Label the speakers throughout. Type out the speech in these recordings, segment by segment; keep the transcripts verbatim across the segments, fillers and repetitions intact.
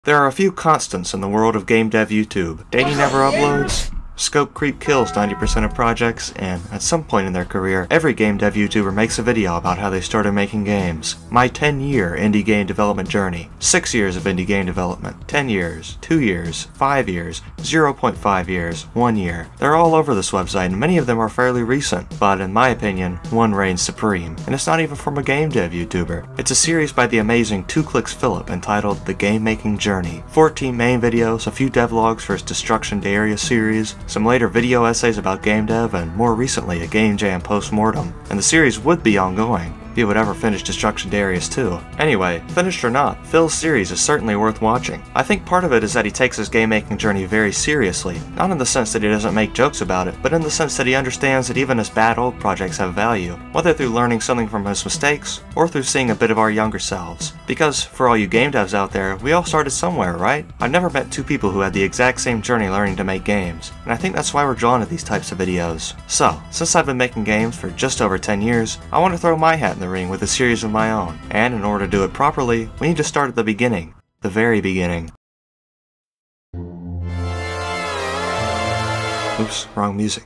Speaker 1: There are a few constants in the world of game dev YouTube. Danny never uploads, scope creep kills ninety percent of projects, and at some point in their career, every game dev YouTuber makes a video about how they started making games. My ten year indie game development journey. six years of indie game development. ten years. two years. five years. zero point five years. one year. They're all over this website, and many of them are fairly recent, but in my opinion, one reigns supreme. And it's not even from a game dev YouTuber. It's a series by the amazing Two Clicks Philip entitled The Game Making Journey. fourteen main videos, a few devlogs for his Destruction Darius series, some later video essays about game dev, and more recently a game jam post-mortem. And the series would be ongoing if he would ever finish Destruction Darius two. Anyway, finished or not, Phil's series is certainly worth watching. I think part of it is that he takes his game-making journey very seriously, not in the sense that he doesn't make jokes about it, but in the sense that he understands that even his bad old projects have value, whether through learning something from his mistakes, or through seeing a bit of our younger selves. Because, for all you game devs out there, we all started somewhere, right? I've never met two people who had the exact same journey learning to make games, and I think that's why we're drawn to these types of videos. So, since I've been making games for just over ten years, I want to throw my hat in the ring with a series of my own, and in order to do it properly, we need to start at the beginning. The very beginning. Oops, wrong music.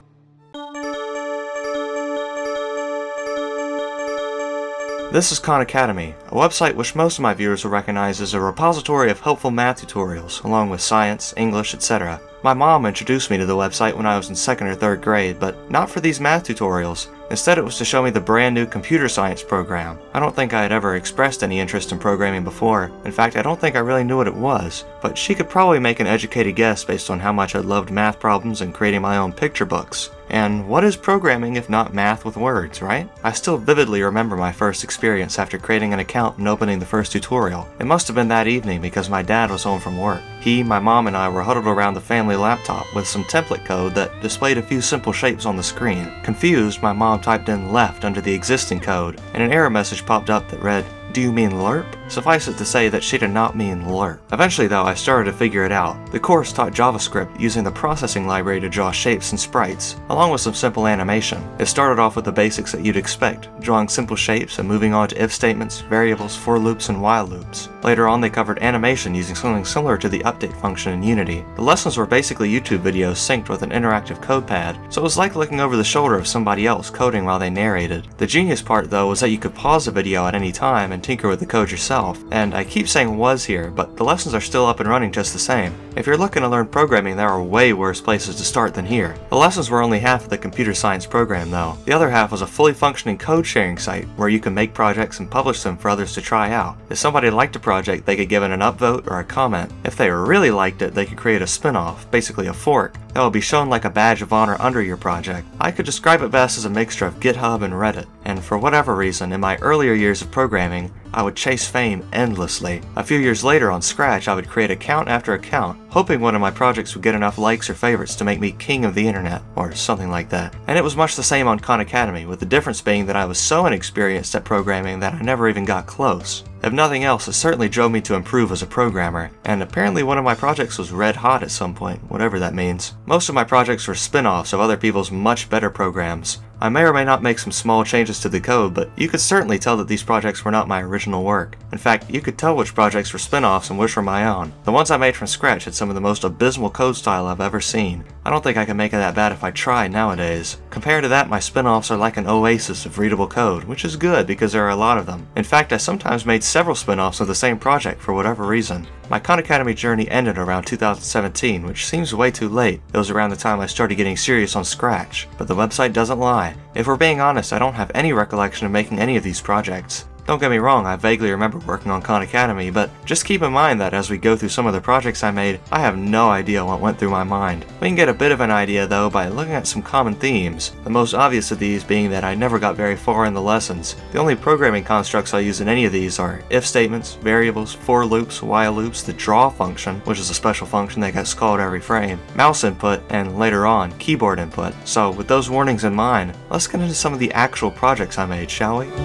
Speaker 1: This is Khan Academy, a website which most of my viewers will recognize as a repository of helpful math tutorials, along with science, English, et cetera. My mom introduced me to the website when I was in second or third grade, but not for these math tutorials. Instead, it was to show me the brand new computer science program. I don't think I had ever expressed any interest in programming before. In fact, I don't think I really knew what it was, but she could probably make an educated guess based on how much I loved math problems and creating my own picture books. And what is programming if not math with words, right? I still vividly remember my first experience after creating an account and opening the first tutorial. It must have been that evening because my dad was home from work. He, my mom, and I were huddled around the family laptop with some template code that displayed a few simple shapes on the screen. Confused, my mom typed in left under the existing code, and an error message popped up that read, "Do you mean lerp?" Suffice it to say that she did not mean lerp. Eventually though, I started to figure it out. The course taught JavaScript using the processing library to draw shapes and sprites, along with some simple animation. It started off with the basics that you'd expect, drawing simple shapes and moving on to if statements, variables, for loops, and while loops. Later on they covered animation using something similar to the update function in Unity. The lessons were basically YouTube videos synced with an interactive code pad, so it was like looking over the shoulder of somebody else coding while they narrated. The genius part though was that you could pause the video at any time and tinker with the code yourself. And I keep saying was here, but the lessons are still up and running just the same. If you're looking to learn programming, there are way worse places to start than here. The lessons were only half of the computer science program though. The other half was a fully functioning code sharing site where you can make projects and publish them for others to try out. If somebody liked a project, they could give it an upvote or a comment. If they really liked it, they could create a spin-off, basically a fork, that will be shown like a badge of honor under your project. I could describe it best as a mixture of GitHub and Reddit, and for whatever reason, in my earlier years of programming, I would chase fame endlessly. A few years later on Scratch, I would create account after account, hoping one of my projects would get enough likes or favorites to make me king of the internet, or something like that. And it was much the same on Khan Academy, with the difference being that I was so inexperienced at programming that I never even got close. If nothing else, it certainly drove me to improve as a programmer, and apparently one of my projects was red hot at some point, whatever that means. Most of my projects were spin-offs of other people's much better programs. I may or may not make some small changes to the code, but you could certainly tell that these projects were not my original work. In fact, you could tell which projects were spin-offs and which were my own. The ones I made from scratch had some of the most abysmal code style I've ever seen. I don't think I can make it that bad if I tried nowadays. Compared to that, my spin-offs are like an oasis of readable code, which is good because there are a lot of them. In fact, I sometimes made several spin-offs of the same project for whatever reason. My Khan Academy journey ended around two thousand seventeen, which seems way too late. It was around the time I started getting serious on Scratch, but the website doesn't lie. If we're being honest, I don't have any recollection of making any of these projects. Don't get me wrong, I vaguely remember working on Khan Academy, but just keep in mind that as we go through some of the projects I made, I have no idea what went through my mind. We can get a bit of an idea though by looking at some common themes, the most obvious of these being that I never got very far in the lessons. The only programming constructs I use in any of these are if statements, variables, for loops, while loops, the draw function, which is a special function that gets called every frame, mouse input, and later on, keyboard input. So with those warnings in mind, let's get into some of the actual projects I made, shall we?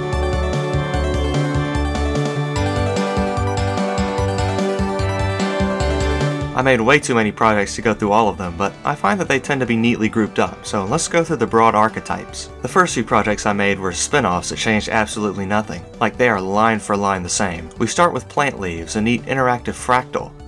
Speaker 1: I made way too many projects to go through all of them, but I find that they tend to be neatly grouped up, so let's go through the broad archetypes. The first few projects I made were spin-offs that changed absolutely nothing, like they are line for line the same. We start with plant leaves, a neat interactive fractal.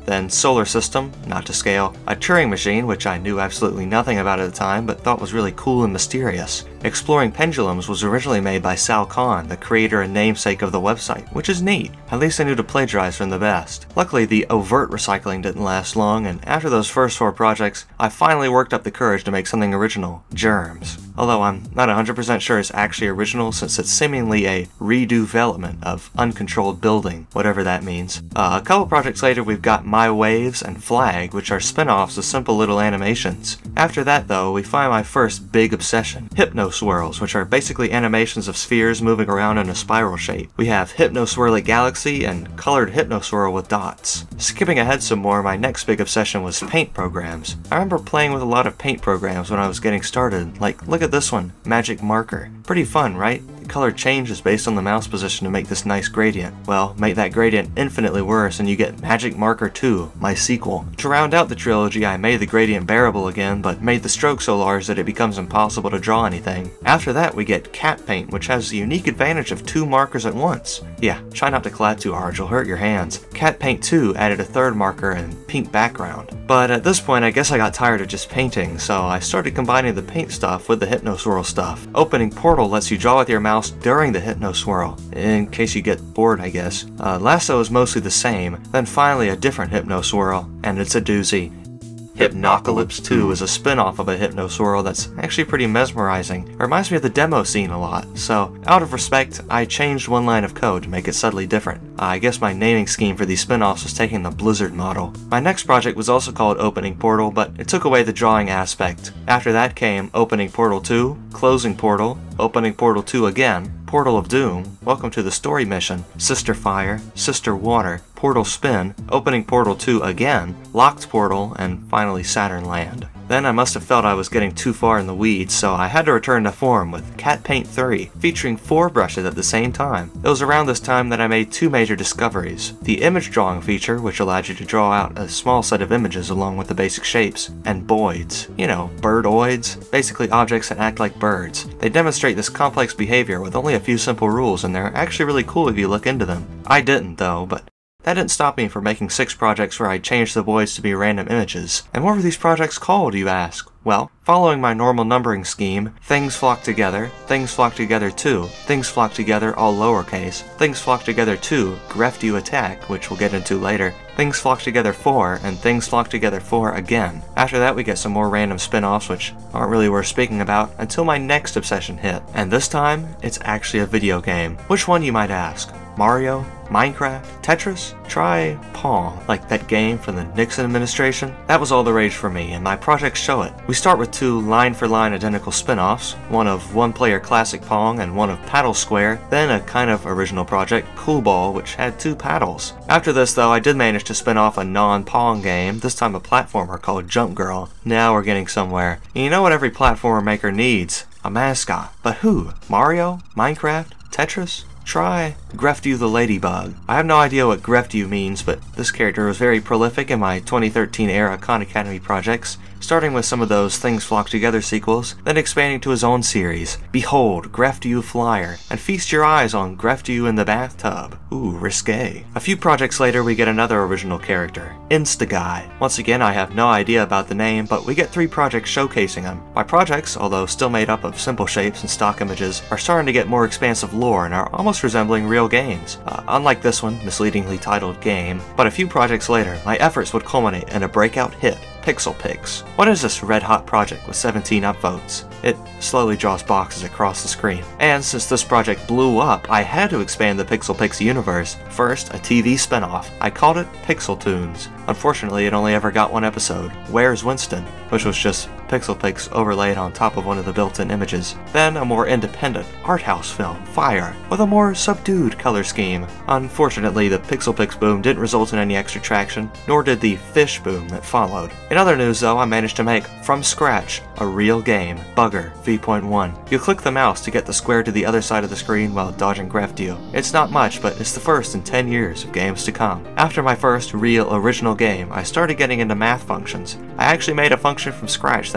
Speaker 1: then solar system, not to scale, a Turing machine, which I knew absolutely nothing about at the time but thought was really cool and mysterious. Exploring pendulums was originally made by Sal Khan, the creator and namesake of the website, which is neat. At least I knew to plagiarize from the best. Luckily, the overt recycling didn't last long, and after those first four projects, I finally worked up the courage to make something original, Germs. Although I'm not one hundred percent sure it's actually original since it's seemingly a redevelopment of uncontrolled building, whatever that means. Uh, a couple projects later we've got My Waves and Flag, which are spin-offs of simple little animations. After that though, we find my first big obsession, Hypnoswirls, which are basically animations of spheres moving around in a spiral shape. We have Hypnoswirly Galaxy and Colored Hypnoswirl with dots. Skipping ahead some more, my next big obsession was paint programs. I remember playing with a lot of paint programs when I was getting started, like look at this one, Magic Marker. Pretty fun, right? The color changes based on the mouse position to make this nice gradient. Well, make that gradient infinitely worse and you get Magic Marker two, my sequel. To round out the trilogy, I made the gradient bearable again, but made the stroke so large that it becomes impossible to draw anything. After that, we get Cat Paint, which has the unique advantage of two markers at once. Yeah, try not to collab too hard, you'll hurt your hands. Cat Paint two added a third marker and pink background. But at this point, I guess I got tired of just painting, so I started combining the paint stuff with the Hypnoswirl stuff. Opening Portal lets you draw with your mouse during the Hypnoswirl, in case you get bored, I guess. Uh, Lasso is mostly the same, then finally a different Hypnoswirl, and it's a doozy. Hypnocalypse two is a spin-off of a Hypnoswirl that's actually pretty mesmerizing. It reminds me of the demo scene a lot, so out of respect, I changed one line of code to make it subtly different. Uh, I guess my naming scheme for these spin-offs was taking the Blizzard model. My next project was also called Opening Portal, but it took away the drawing aspect. After that came Opening Portal two, Closing Portal, Opening Portal two again, Portal of Doom, Welcome to the Story Mission, Sister Fire, Sister Water, Portal Spin, Opening Portal two again, Locked Portal, and finally Saturn Land. Then I must have felt I was getting too far in the weeds, so I had to return to form with Cat Paint three, featuring four brushes at the same time. It was around this time that I made two major discoveries. The image drawing feature, which allowed you to draw out a small set of images along with the basic shapes, and boids. You know, birdoids, basically objects that act like birds. They demonstrate this complex behavior with only a few simple rules, and they're actually really cool if you look into them. I didn't though, but that didn't stop me from making six projects where I changed the voids to be random images. And what were these projects called, you ask? Well, following my normal numbering scheme, Things Flock Together, Things Flock Together two, Things Flock Together all lowercase, Things Flock Together two, Greft You Attack, which we'll get into later, Things Flock Together four, and Things Flock Together four again. After that we get some more random spin-offs which aren't really worth speaking about until my next obsession hit. And this time, it's actually a video game. Which one, you might ask? Mario? Minecraft? Tetris? Try Pong, like that game from the Nixon administration? That was all the rage for me, and my projects show it. We start with two line-for-line identical spin-offs, one of one-player classic Pong and one of Paddle Square, then a kind of original project, Cool Ball, which had two paddles. After this though, I did manage to spin off a non-Pong game, this time a platformer called Jump Girl. Now we're getting somewhere. And you know what every platformer maker needs? A mascot. But who? Mario? Minecraft? Tetris? Try Greft You the Ladybug. I have no idea what Greft You means, but this character was very prolific in my twenty thirteen era Khan Academy projects, starting with some of those Things Flock Together sequels, then expanding to his own series. Behold, Greft You Flyer, and feast your eyes on Greft You in the Bathtub. Ooh, risque. A few projects later we get another original character, Instaguy. Once again I have no idea about the name, but we get three projects showcasing him. My projects, although still made up of simple shapes and stock images, are starting to get more expansive lore and are almost resembling real games. Uh, unlike this one, misleadingly titled Game, but a few projects later, my efforts would culminate in a breakout hit, Pixel Pix. What is this red-hot project with seventeen upvotes? It slowly draws boxes across the screen. And since this project blew up, I had to expand the Pixel Pix universe. First, a T V spinoff. I called it Pixel Tunes. Unfortunately, it only ever got one episode, Where's Winston?, which was just Pixel Pix overlaid on top of one of the built-in images. Then a more independent, art house film, Fire, with a more subdued color scheme. Unfortunately, the Pixel Pix boom didn't result in any extra traction, nor did the Fish boom that followed. In other news though, I managed to make, from scratch, a real game, Bugger V one. You click the mouse to get the square to the other side of the screen while dodging Greft You. It's not much, but it's the first in ten years of games to come. After my first real original game, I started getting into math functions. I actually made a function from scratch that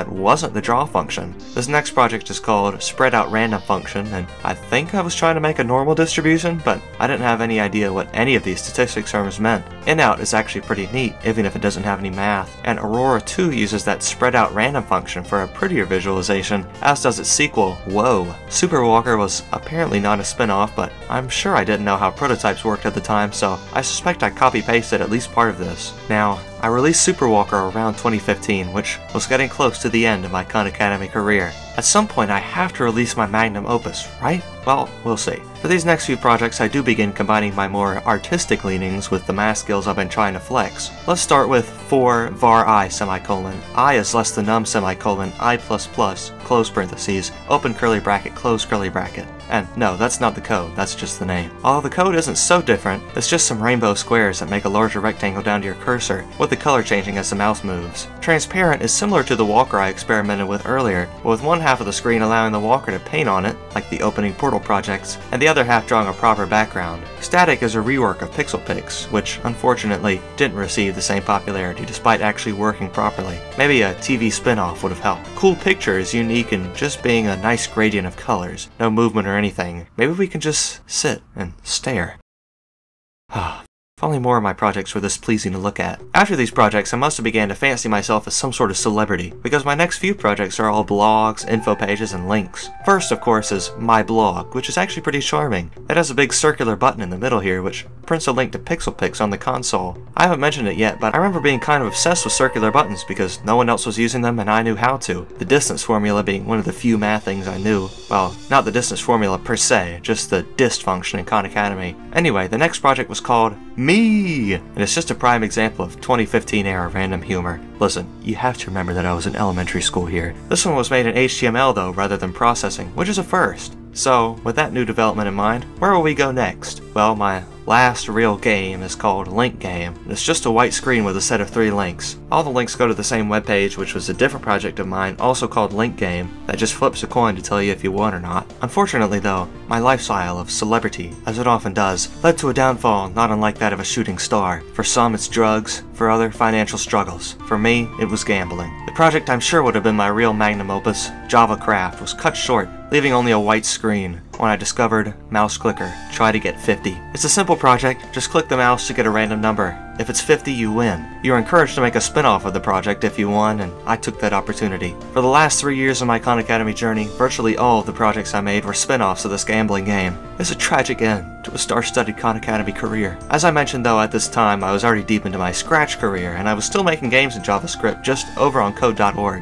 Speaker 1: that wasn't the draw function. This next project is called Spread Out Random Function, and I think I was trying to make a normal distribution, but I didn't have any idea what any of these statistics terms meant. In-out is actually pretty neat, even if it doesn't have any math, and Aurora two uses that Spread Out Random function for a prettier visualization, as does its sequel, Whoa. Super Walker was apparently not a spin-off, but I'm sure I didn't know how prototypes worked at the time, so I suspect I copy-pasted at least part of this. Now, I released Super Walker around twenty fifteen, which was getting close to the end of my Khan Academy career. At some point I have to release my magnum opus, right? Well, we'll see. For these next few projects I do begin combining my more artistic leanings with the math skills I've been trying to flex. Let's start with for var I semicolon. I is less than num semicolon I plus plus, close parentheses, open curly bracket, close curly bracket. And no, that's not the code, that's just the name. Although the code isn't so different, it's just some rainbow squares that make a larger rectangle down to your cursor, with the color changing as the mouse moves. Transparent is similar to the walker I experimented with earlier, but with one half of the screen allowing the walker to paint on it, like the opening Portal projects, and the other half drawing a proper background. Static is a rework of PixelPix, which unfortunately didn't receive the same popularity despite actually working properly. Maybe a T V spin-off would have helped. Cool Picture is unique in just being a nice gradient of colors, no movement or anything. Maybe we can just sit and stare. Ah. If only more of my projects were this pleasing to look at. After these projects, I must have began to fancy myself as some sort of celebrity, because my next few projects are all blogs, info pages, and links. First, of course, is my blog, which is actually pretty charming. It has a big circular button in the middle here, which prints a link to PixelPix on the console. I haven't mentioned it yet, but I remember being kind of obsessed with circular buttons because no one else was using them and I knew how to. The distance formula being one of the few math things I knew. Well, not the distance formula per se, just the dist function in Khan Academy. Anyway, the next project was called Me! And it's just a prime example of twenty fifteen era random humor. Listen, you have to remember that I was in elementary school here. This one was made in H T M L though, rather than processing, which is a first. So, with that new development in mind, where will we go next? Well, my last real game is called Link Game, and it's just a white screen with a set of three links. All the links go to the same webpage, which was a different project of mine, also called Link Game, that just flips a coin to tell you if you won or not. Unfortunately though, my lifestyle of celebrity, as it often does, led to a downfall not unlike that of a shooting star. For some it's drugs, for other financial struggles. For me, it was gambling. The project I'm sure would have been my real magnum opus, Java Craft, was cut short, leaving only a white screen, when I discovered Mouse Clicker, Try to Get fifty. It's a simple project, just click the mouse to get a random number. If it's fifty, you win. You're encouraged to make a spin-off of the project if you won, and I took that opportunity. For the last three years of my Khan Academy journey, virtually all of the projects I made were spin-offs of this gambling game. It's a tragic end to a star-studded Khan Academy career. As I mentioned though, at this time I was already deep into my Scratch career, and I was still making games in JavaScript just over on code dot org.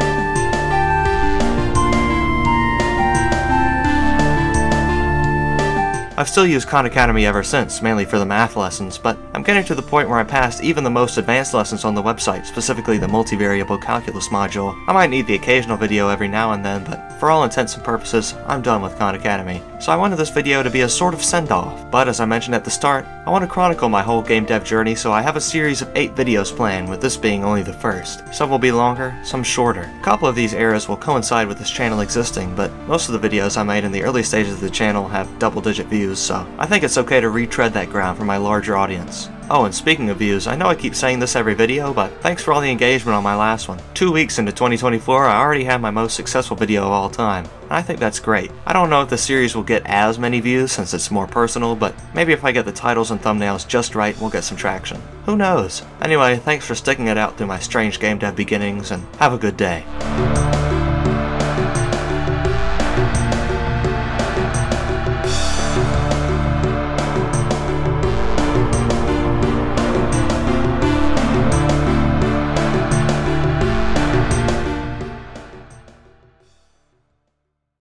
Speaker 1: I've still used Khan Academy ever since, mainly for the math lessons, but I'm getting to the point where I passed even the most advanced lessons on the website, specifically the multivariable calculus module. I might need the occasional video every now and then, but for all intents and purposes, I'm done with Khan Academy. So I wanted this video to be a sort of send-off, but as I mentioned at the start, I want to chronicle my whole game dev journey, so I have a series of eight videos planned, with this being only the first. Some will be longer, some shorter. A couple of these eras will coincide with this channel existing, but most of the videos I made in the early stages of the channel have double-digit views, so I think it's okay to retread that ground for my larger audience. Oh, and speaking of views, I know I keep saying this every video, but thanks for all the engagement on my last one. Two weeks into twenty twenty-four, I already have my most successful video of all time, and I think that's great. I don't know if the series will get as many views since it's more personal, but maybe if I get the titles and thumbnails just right, we'll get some traction. Who knows? Anyway, thanks for sticking it out through my strange game dev beginnings, and have a good day.